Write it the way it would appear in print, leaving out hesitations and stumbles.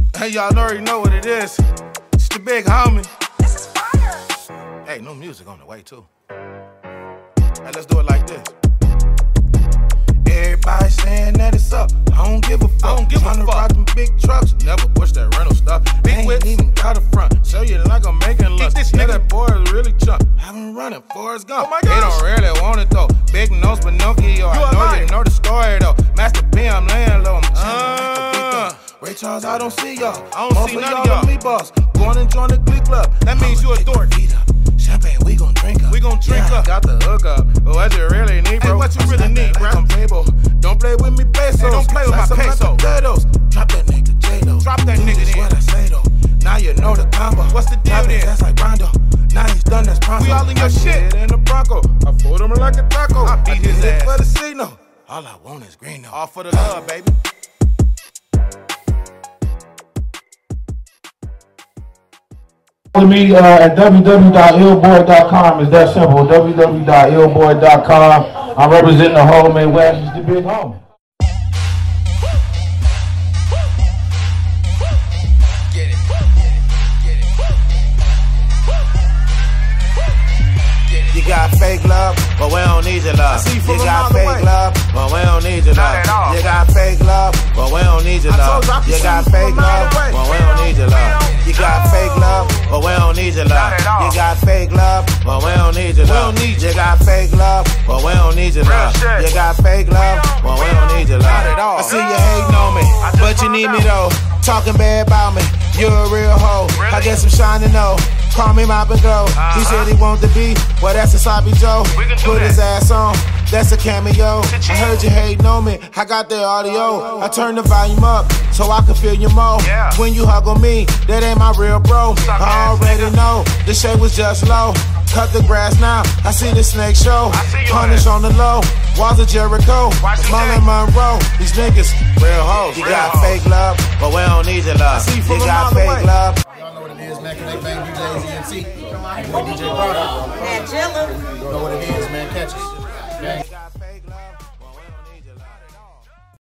Hey, y'all already know what it is. It's the big homie. This is fire. Hey, new music on the way, too. Hey, let's do it like this. Everybody saying that it's up. I don't give a fuck. I don't give a fuck. Ride them big trucks, never push that rental stuff. Big whips, ain't even got a front. Show you like I'm making lust. Yeah, that boy is really chump. I've been running Forrest Gump. Oh my gosh. They don't really want it though. Big nose Pinocchio. I know you know the story though. Master P, I'm laying low. I'm Ray Charles, I don't see y'all. I don't see none of y'all. Me boss, going and join the Glee Club. That means you a dork. Champagne, we gon' drink up. We gon' drink up. Got the hook up. But what you really need, bro? Hey, what you really need, bro? Don't play with me, pesos. Hey, don't play with my pesos. Drop that nigga J-Lo. Drop that nigga then. What I say though. Now you know the combo. What's the deal then? That's like Rondo. Now he's done, that's pronto. We all in your shit. In the Bronco. I fooled him like a taco. I beat his ass for the C-No. All I want is green though. All for the love, baby. Follow me at www.ilboi.com. It's that simple. www.ilboi.com. I'm representing the whole Midwest. It's the big homie. You got fake love, but we don't need your love. You got fake love, but we don't need your love. You got fake love, but we don't need your love. You got fake love, but we don't need your love. You got fake love, but we don't need your love. You got fake love, but we don't need your love. You got fake love, but we don't need your love. You got fake love, but we don't need your love. I see you hating on me, but you need me though. Talking bad about me, you're a real hoe. I guess I'm shining though. Call me Mop and Go. He said he want to be, well that's a Sloppy Joe. Put his ass on, that's a cameo. I heard you hating on me, I got the audio. I turned the volume up, so I can feel you more. When you hug on me, that ain't my real bro. I already know, the shade was just low. Cut the grass now, I see the snake show. Punish on the low, walls of Jericho. Marlon Monroe, these niggas, real hoes. You got fake love, but we don't need your love. You got fake love. Y'all know what it is, man. Connect Bang, DJ ZNC. Boy DJ Brother. And Jilla. You know what it is, man. Catch us. Okay?